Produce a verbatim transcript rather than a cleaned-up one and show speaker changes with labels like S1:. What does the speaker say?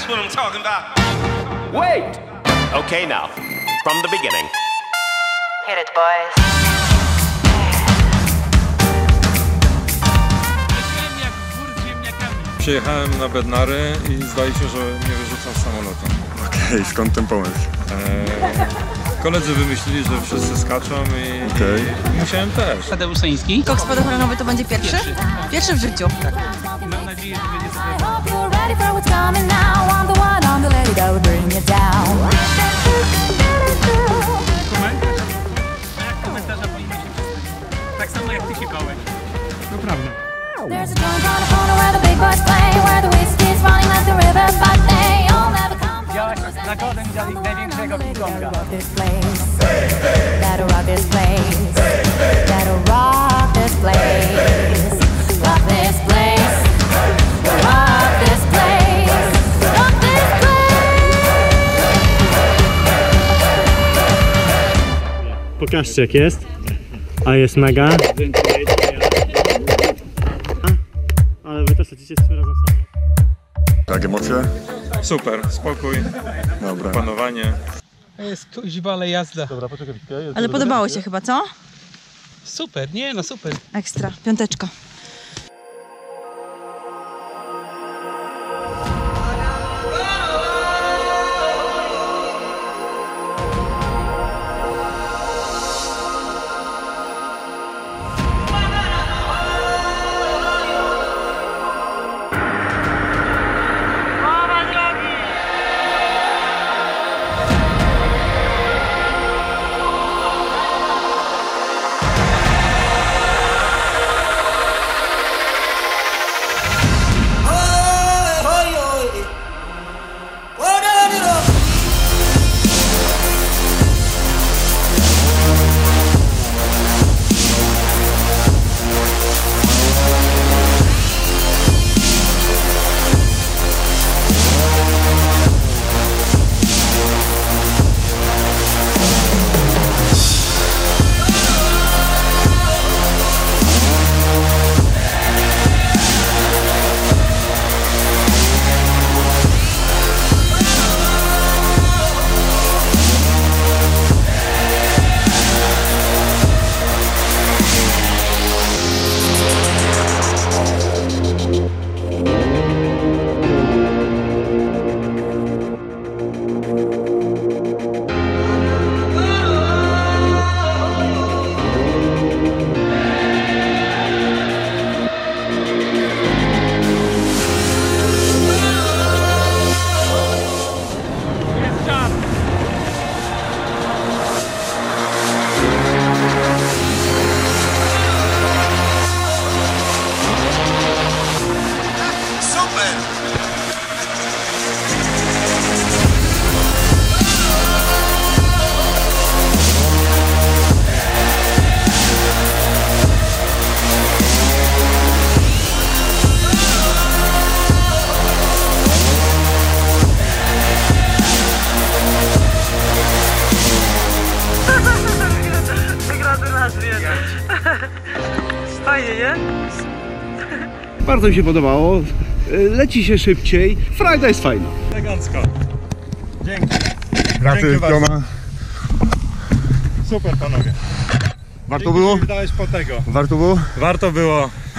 S1: That's what I'm talking about.
S2: Wait! Okay, now, from the beginning.
S3: Hit it, boys.
S4: Przyjechałem na Bednary i zdaje się, że mnie wyrzucą z samolotu.
S5: Okej, okay, skąd ten pomysł?
S4: Eee, koledzy wymyślili, że wszyscy skaczą i, okay. i musiałem też.
S6: Tadeusz Soński.
S7: Skok spadochronowy to będzie pierwszy? Pierwszy, pierwszy w życiu. Tak.
S6: Mam nadzieję, że będzie komentarza powinny się przestać. Tak samo jak ty się bałeś. No prawda.
S8: There's a joint on the corner where the big boys play, where the whiskey's running like the river, but they all never come.
S6: Widziałaś na Golden Valley największego King-Konga.
S8: That'll rock this place, that'll rock this place, rock this place, rock this place, rock this place.
S9: Pokażcie jak jest. A jest mega. Ale wy też lecicie z tym razem samo.
S5: Tak, emocje?
S4: Super, spokój,
S5: dobra.
S4: Panowanie.
S6: Jest kuźwa, ale jazda.
S9: Dobra, poczekaj.
S7: Ale podobało się chyba, co?
S6: Super, nie no super.
S7: Ekstra, piąteczka.
S6: Fajnie, nie?
S9: Bardzo mi się podobało. Leci się szybciej. Frajda jest fajna.
S4: Elegancko. Dzięki.
S5: Graty, piona.
S4: Super panowie.
S5: Warto
S4: Dzięki,
S5: było?
S4: że mi dałeś po tego.
S5: Warto było?
S4: Warto było.